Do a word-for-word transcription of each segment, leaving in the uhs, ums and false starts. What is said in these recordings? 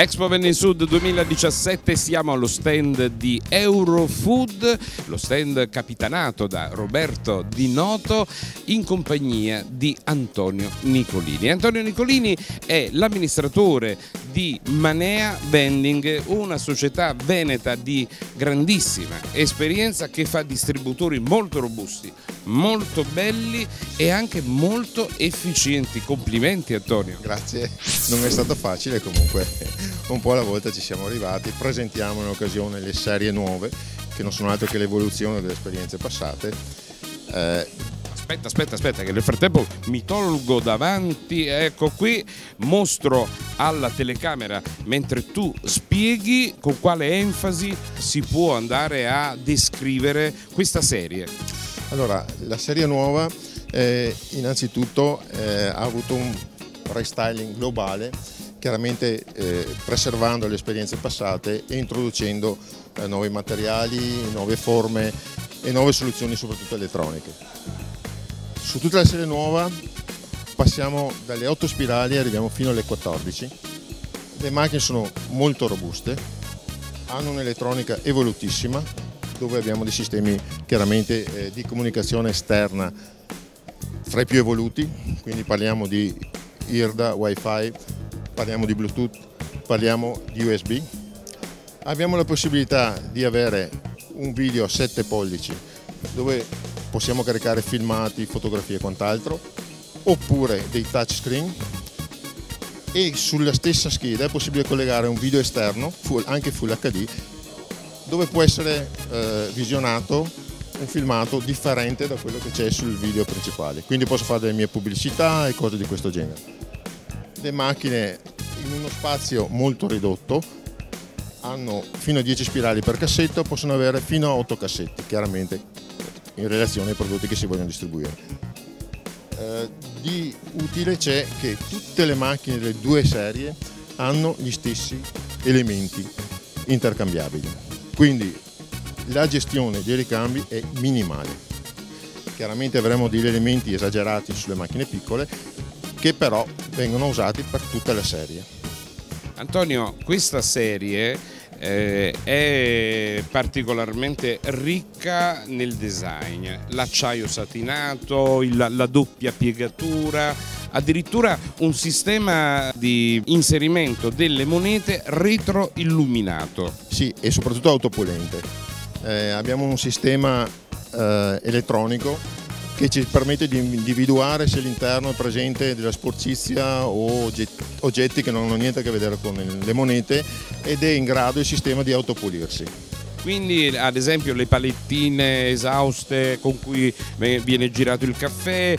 Expo Vennesud duemiladiciassette, siamo allo stand di Eurofood, lo stand capitanato da Roberto Di Noto in compagnia di Antonio Nicolini. Antonio Nicolini è l'amministratore di Manea Vending, una società veneta di grandissima esperienza che fa distributori molto robusti, molto belli e anche molto efficienti. Complimenti Antonio. Grazie, non è stato facile, comunque un po' alla volta ci siamo arrivati. Presentiamo in occasione le serie nuove che non sono altro che l'evoluzione delle esperienze passate. Eh, Aspetta, aspetta, aspetta, che nel frattempo mi tolgo davanti, ecco qui, mostro alla telecamera mentre tu spieghi con quale enfasi si può andare a descrivere questa serie. Allora, la serie nuova eh, innanzitutto eh, ha avuto un restyling globale, chiaramente eh, preservando le esperienze passate e introducendo eh, nuovi materiali, nuove forme e nuove soluzioni soprattutto elettroniche. Su tutta la serie nuova passiamo dalle otto spirali e arriviamo fino alle quattordici. Le macchine sono molto robuste, hanno un'elettronica evolutissima, dove abbiamo dei sistemi chiaramente eh, di comunicazione esterna fra i più evoluti, quindi parliamo di I R D A, Wi-Fi, parliamo di Bluetooth, parliamo di U S B. Abbiamo la possibilità di avere un video a sette pollici dove possiamo caricare filmati, fotografie e quant'altro, oppure dei touchscreen, e sulla stessa scheda è possibile collegare un video esterno, full, anche Full H D, dove può essere eh, visionato un filmato differente da quello che c'è sul video principale. Quindi posso fare delle mie pubblicità e cose di questo genere. Le macchine in uno spazio molto ridotto hanno fino a dieci spirali per cassetto, possono avere fino a otto cassetti, chiaramente in relazione ai prodotti che si vogliono distribuire. Eh, di utile c'è che tutte le macchine delle due serie hanno gli stessi elementi intercambiabili, quindi la gestione dei ricambi è minimale. Chiaramente avremo degli elementi esagerati sulle macchine piccole che però vengono usati per tutta la serie. Antonio, questa serie eh, è particolarmente ricca nel design, l'acciaio satinato, il, la doppia piegatura, addirittura un sistema di inserimento delle monete retroilluminato. Sì, e soprattutto autopulente. Eh, abbiamo un sistema eh, elettronico che ci permette di individuare se all'interno è presente della sporcizia o oggetti che non hanno niente a che vedere con le monete, ed è in grado il sistema di autopulirsi. Quindi ad esempio le palettine esauste con cui viene girato il caffè,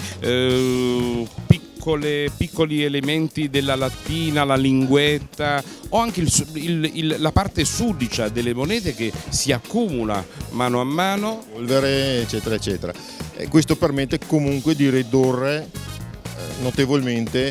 eh, piccole, piccoli elementi della lattina, la linguetta, o anche il, il, il, la parte sudicia delle monete che si accumula mano a mano. Polvere, eccetera, eccetera. E questo permette comunque di ridurre eh, notevolmente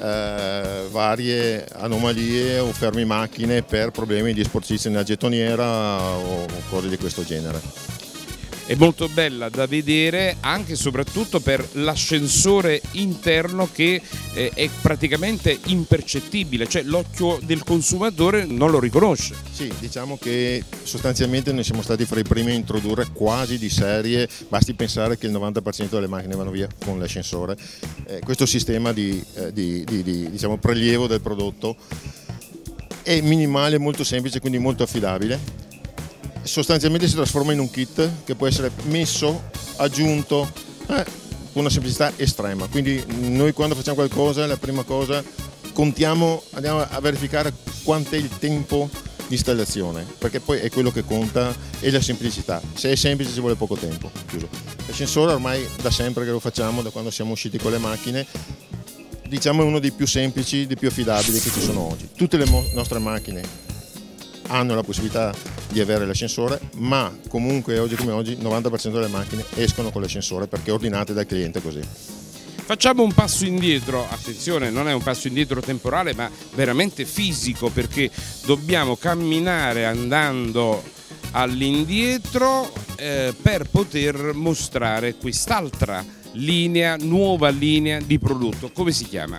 eh, varie anomalie o fermi macchine per problemi di sporcizia nella gettoniera o cose di questo genere. È molto bella da vedere anche e soprattutto per l'ascensore interno che eh, è praticamente impercettibile, cioè l'occhio del consumatore non lo riconosce. Sì, diciamo che sostanzialmente noi siamo stati fra i primi a introdurre quasi di serie, basti pensare che il novanta per cento delle macchine vanno via con l'ascensore. Eh, questo sistema di, eh, di, di, di diciamo, prelievo del prodotto è minimale, molto semplice, quindi molto affidabile. Sostanzialmente si trasforma in un kit che può essere messo, aggiunto eh, con una semplicità estrema. Quindi noi quando facciamo qualcosa, la prima cosa contiamo, andiamo a verificare quant'è il tempo di installazione, perché poi è quello che conta, e la semplicità. Se è semplice ci vuole poco tempo. L'ascensore ormai da sempre che lo facciamo, da quando siamo usciti con le macchine, diciamo è uno dei più semplici, dei più affidabili che ci sono oggi. Tutte le nostre macchine hanno la possibilità di avere l'ascensore, ma comunque oggi come oggi il novanta per cento delle macchine escono con l'ascensore perché ordinate dal cliente così. Facciamo un passo indietro, attenzione, non è un passo indietro temporale ma veramente fisico, perché dobbiamo camminare andando all'indietro eh, per poter mostrare quest'altra linea, nuova linea di prodotto. Come si chiama?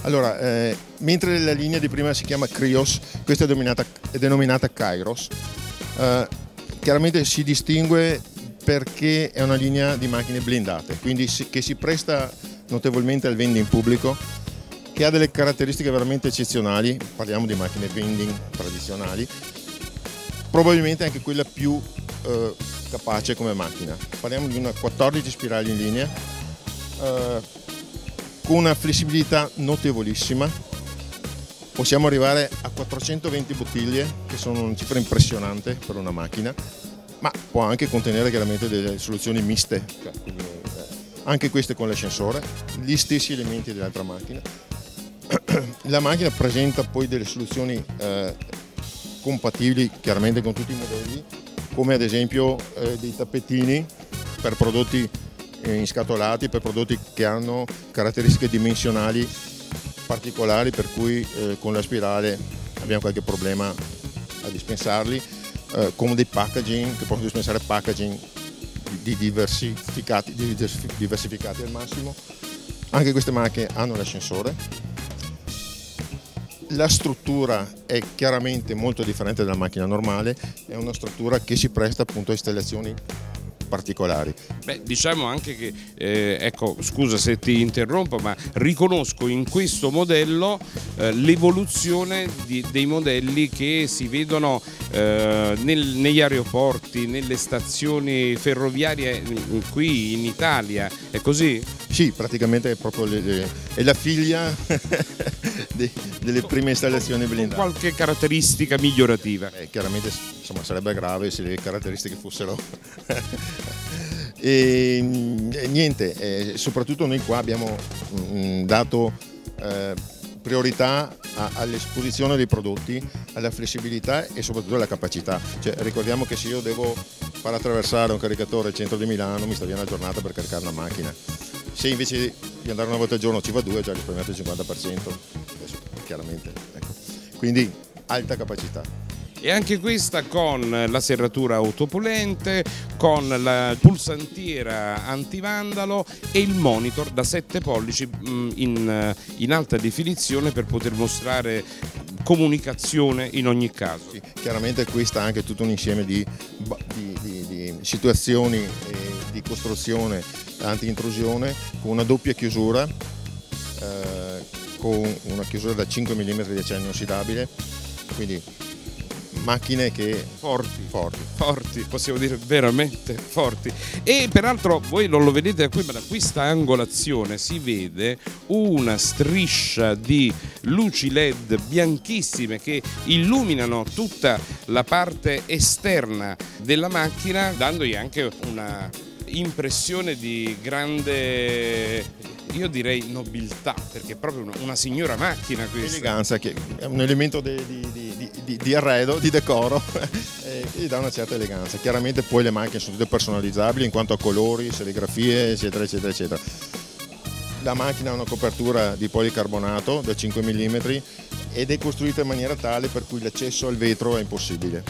Allora, eh, mentre la linea di prima si chiama Krios, questa è denominata, è denominata Kairos. Eh, chiaramente si distingue perché è una linea di macchine blindate, quindi si, che si presta notevolmente al vending pubblico, che ha delle caratteristiche veramente eccezionali. Parliamo di macchine vending tradizionali, probabilmente anche quella più eh, capace come macchina. Parliamo di una quattordici spirali in linea, eh, con una flessibilità notevolissima. Possiamo arrivare a quattrocentoventi bottiglie, che sono una cifra impressionante per una macchina, ma può anche contenere chiaramente delle soluzioni miste, cioè, quindi, eh, anche queste con l'ascensore, gli stessi elementi dell'altra macchina. La macchina presenta poi delle soluzioni eh, compatibili chiaramente con tutti i modelli, come ad esempio eh, dei tappetini per prodotti inscatolati, per prodotti che hanno caratteristiche dimensionali particolari, per cui eh, con la spirale abbiamo qualche problema a dispensarli, eh, con dei packaging che possono dispensare packaging di diversificati, di diversificati al massimo. Anche queste macchine hanno l'ascensore. La struttura è chiaramente molto differente dalla macchina normale, è una struttura che si presta appunto a installazioni particolari. Beh, diciamo anche che, eh, ecco, scusa se ti interrompo, ma riconosco in questo modello eh, l'evoluzione di, dei modelli che si vedono eh, nel, negli aeroporti, nelle stazioni ferroviarie qui in Italia, è così? Sì, praticamente è proprio le, le, è la figlia de, delle prime installazioni blindate. Qualche caratteristica migliorativa? Eh, chiaramente insomma, sarebbe grave se le caratteristiche fossero e, e niente, eh, soprattutto noi qua abbiamo mh, dato eh, priorità all'esposizione dei prodotti, alla flessibilità e soprattutto alla capacità. Cioè, ricordiamo che se io devo far attraversare un caricatore al centro di Milano mi sta via una giornata per caricare una macchina. Se invece di andare una volta al giorno ci va due, ho già risparmiato il cinquanta per cento, adesso, chiaramente. Ecco. Quindi alta capacità. E anche questa con la serratura autopulente, con la pulsantiera antivandalo e il monitor da sette pollici in, in alta definizione per poter mostrare comunicazione in ogni caso. Sì, chiaramente questa è anche tutto un insieme di, di, di, di situazioni e di costruzione anti-intrusione con una doppia chiusura, eh, con una chiusura da cinque millimetri di acciaio inossidabile, quindi macchine che forti, forti, forti, possiamo dire veramente forti. E peraltro voi non lo vedete da qui, ma da questa angolazione si vede una striscia di luci L E D bianchissime che illuminano tutta la parte esterna della macchina, dandogli anche una impressione di grande, io direi nobiltà, perché è proprio una signora macchina questa. Eleganza, che è un elemento di, di, di, di, di arredo, di decoro, e gli dà una certa eleganza. Chiaramente poi le macchine sono tutte personalizzabili in quanto a colori, serigrafie, eccetera, eccetera, eccetera. La macchina ha una copertura di policarbonato da cinque millimetri ed è costruita in maniera tale per cui l'accesso al vetro è impossibile.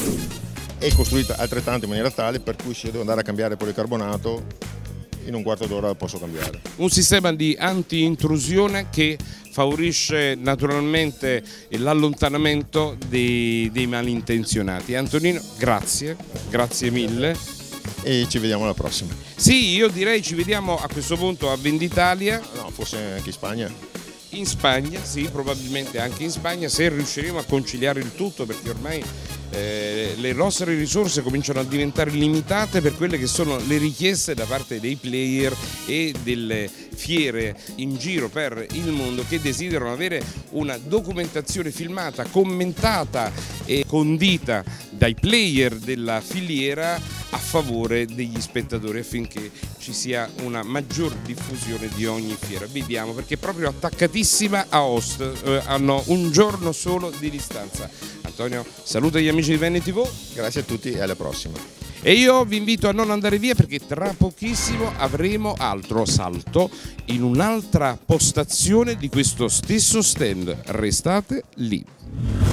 È costruita altrettanto in maniera tale per cui se io devo andare a cambiare policarbonato in un quarto d'ora posso cambiare. Un sistema di anti-intrusione che favorisce naturalmente l'allontanamento dei, dei malintenzionati. Antonino, grazie, grazie mille. E ci vediamo alla prossima. Sì, io direi ci vediamo a questo punto a Venditalia. No, forse anche in Spagna. In Spagna, sì, probabilmente anche in Spagna, se riusciremo a conciliare il tutto, perché ormai eh, le nostre risorse cominciano a diventare limitate per quelle che sono le richieste da parte dei player e delle fiere in giro per il mondo che desiderano avere una documentazione filmata, commentata e condita dai player della filiera a favore degli spettatori, affinché ci sia una maggior diffusione di ogni fiera. Vediamo, perché proprio attaccatissima a Host, eh, hanno un giorno solo di distanza. Antonio, saluta gli amici di Veneti tivù. Grazie a tutti e alla prossima. E io vi invito a non andare via, perché tra pochissimo avremo altro salto in un'altra postazione di questo stesso stand. Restate lì.